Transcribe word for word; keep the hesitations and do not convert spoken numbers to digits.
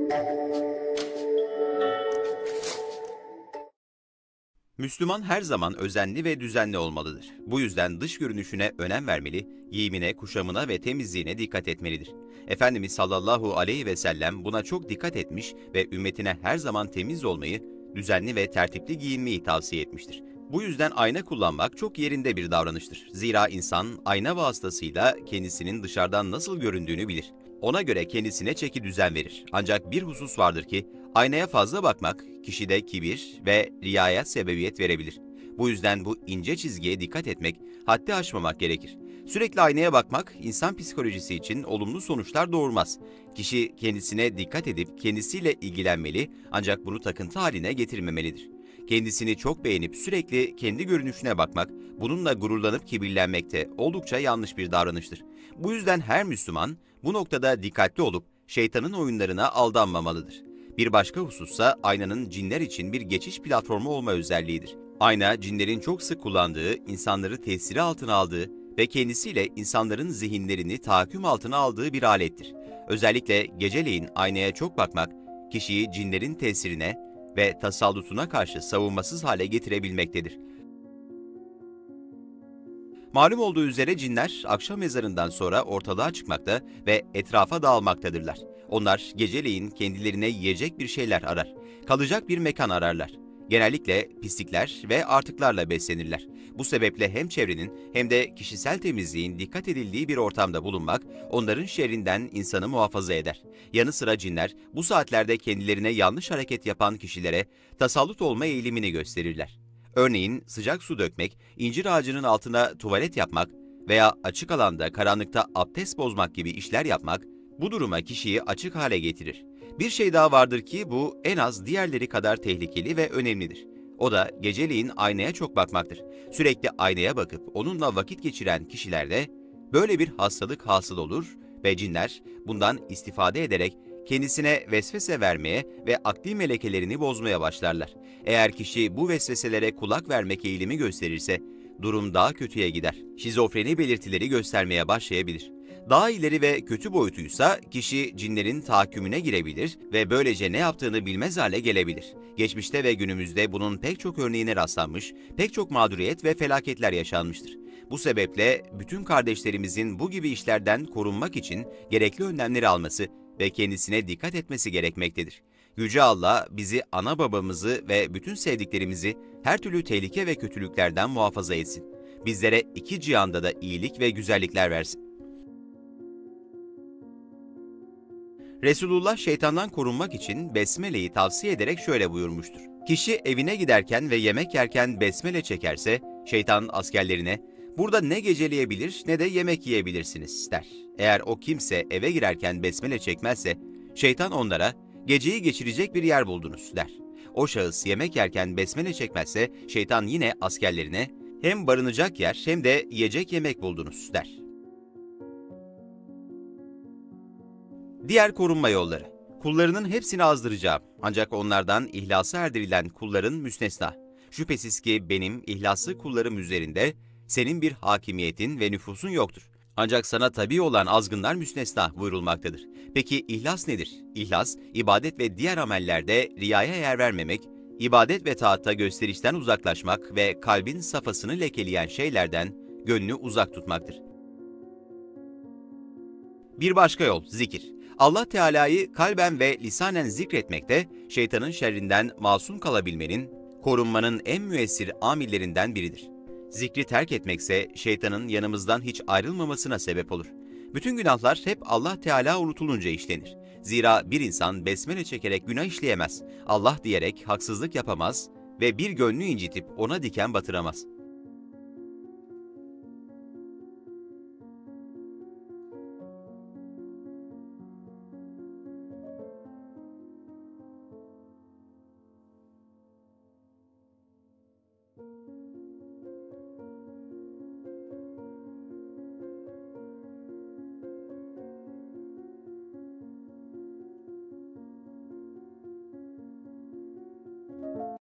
Müslüman her zaman özenli ve düzenli olmalıdır. Bu yüzden dış görünüşüne önem vermeli, giyimine, kuşamına ve temizliğine dikkat etmelidir. Efendimiz sallallahu aleyhi ve sellem buna çok dikkat etmiş ve ümmetine her zaman temiz olmayı, düzenli ve tertipli giyinmeyi tavsiye etmiştir. Bu yüzden ayna kullanmak çok yerinde bir davranıştır. Zira insan ayna vasıtasıyla kendisinin dışarıdan nasıl göründüğünü bilir. Ona göre kendisine çeki düzen verir. Ancak bir husus vardır ki, aynaya fazla bakmak kişide kibir ve riyaya sebebiyet verebilir. Bu yüzden bu ince çizgiye dikkat etmek, haddi aşmamak gerekir. Sürekli aynaya bakmak insan psikolojisi için olumlu sonuçlar doğurmaz. Kişi kendisine dikkat edip kendisiyle ilgilenmeli ancak bunu takıntı haline getirmemelidir. Kendisini çok beğenip sürekli kendi görünüşüne bakmak, bununla gururlanıp kibirlenmek de oldukça yanlış bir davranıştır. Bu yüzden her Müslüman bu noktada dikkatli olup şeytanın oyunlarına aldanmamalıdır. Bir başka husussa aynanın cinler için bir geçiş platformu olma özelliğidir. Ayna, cinlerin çok sık kullandığı, insanları tesiri altına aldığı ve kendisiyle insanların zihinlerini tahakküm altına aldığı bir alettir. Özellikle geceleyin aynaya çok bakmak, kişiyi cinlerin tesirine ve tasallutuna karşı savunmasız hale getirebilmektedir. Malum olduğu üzere cinler akşam ezanından sonra ortalığa çıkmakta ve etrafa dağılmaktadırlar. Onlar geceleyin kendilerine yiyecek bir şeyler arar, kalacak bir mekan ararlar. Genellikle pislikler ve artıklarla beslenirler. Bu sebeple hem çevrenin hem de kişisel temizliğin dikkat edildiği bir ortamda bulunmak, onların şerrinden insanı muhafaza eder. Yanı sıra cinler bu saatlerde kendilerine yanlış hareket yapan kişilere tasallut olma eğilimini gösterirler. Örneğin sıcak su dökmek, incir ağacının altına tuvalet yapmak veya açık alanda karanlıkta abdest bozmak gibi işler yapmak, bu duruma kişiyi açık hale getirir. Bir şey daha vardır ki bu en az diğerleri kadar tehlikeli ve önemlidir. O da geceleyin aynaya çok bakmaktır. Sürekli aynaya bakıp onunla vakit geçiren kişilerde böyle bir hastalık hasıl olur ve cinler bundan istifade ederek kendisine vesvese vermeye ve akli melekelerini bozmaya başlarlar. Eğer kişi bu vesveselere kulak vermek eğilimi gösterirse durum daha kötüye gider. Şizofreni belirtileri göstermeye başlayabilir. Daha ileri ve kötü boyutuysa kişi cinlerin tahakkümüne girebilir ve böylece ne yaptığını bilmez hale gelebilir. Geçmişte ve günümüzde bunun pek çok örneğine rastlanmış, pek çok mağduriyet ve felaketler yaşanmıştır. Bu sebeple bütün kardeşlerimizin bu gibi işlerden korunmak için gerekli önlemleri alması ve kendisine dikkat etmesi gerekmektedir. Yüce Allah bizi, ana babamızı ve bütün sevdiklerimizi her türlü tehlike ve kötülüklerden muhafaza etsin. Bizlere iki cihanda da iyilik ve güzellikler versin. Resulullah şeytandan korunmak için besmeleyi tavsiye ederek şöyle buyurmuştur. Kişi evine giderken ve yemek yerken besmele çekerse, şeytan askerlerine, "Burada ne geceleyebilir ne de yemek yiyebilirsiniz," der. Eğer o kimse eve girerken besmele çekmezse, şeytan onlara, "Geceyi geçirecek bir yer buldunuz," der. O şahıs yemek yerken besmele çekmezse, şeytan yine askerlerine, "Hem barınacak yer hem de yiyecek yemek buldunuz," der. Diğer korunma yolları. Kullarının hepsini azdıracağım. Ancak onlardan ihlasa erdirilen kulların müstesna. Şüphesiz ki benim ihlaslı kullarım üzerinde senin bir hakimiyetin ve nüfusun yoktur. Ancak sana tabi olan azgınlar müstesna buyurulmaktadır. Peki ihlas nedir? İhlas, ibadet ve diğer amellerde riyaya yer vermemek, ibadet ve taatta gösterişten uzaklaşmak ve kalbin safasını lekeleyen şeylerden gönlü uzak tutmaktır. Bir başka yol, zikir. Allah Teala'yı kalben ve lisanen zikretmekte, şeytanın şerrinden masum kalabilmenin, korunmanın en müessir amillerinden biridir. Zikri terk etmekse şeytanın yanımızdan hiç ayrılmamasına sebep olur. Bütün günahlar hep Allah Teala unutulunca işlenir. Zira bir insan besmele çekerek günah işleyemez, Allah diyerek haksızlık yapamaz ve bir gönlü incitip ona diken batıramaz.